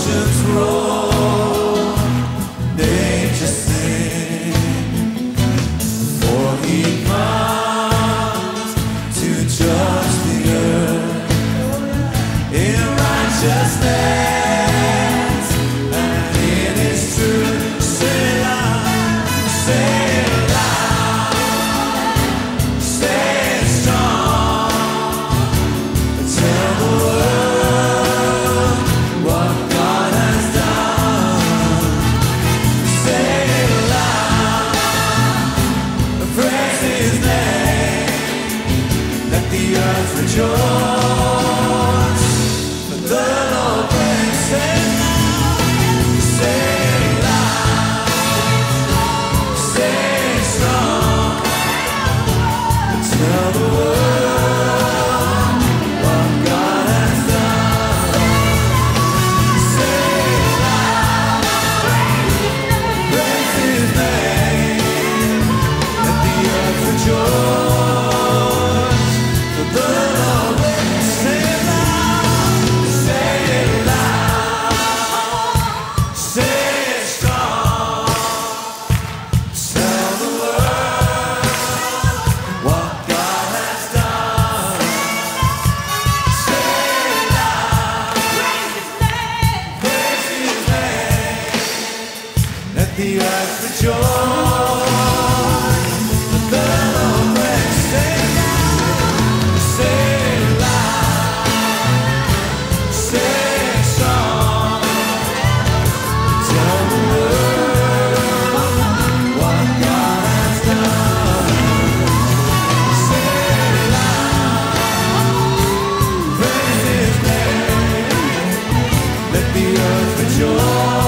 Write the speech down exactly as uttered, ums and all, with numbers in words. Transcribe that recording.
oceans roar, nature sing, for he comes to judge the earth in righteousness and in his truth. Say it loud, say it loud, say it strong, tell the world what God has done. Say it loud, praise his name, let the earth rejoice, for the Lord reigns. Say it loud, say it loud, say it strong, tell the world what God has done. Say it loud, praise his name, let the earth rejoice, for the Lord reigns. Say it loud, say it loud, say it strong, tell the world what God has done. Say it loud, praise his name, let the earth rejoice, for the Lord reigns. Say it loud, say it loud, say it strong, tell the world what God has done. Say it loud, praise his name, let the earth rejoice,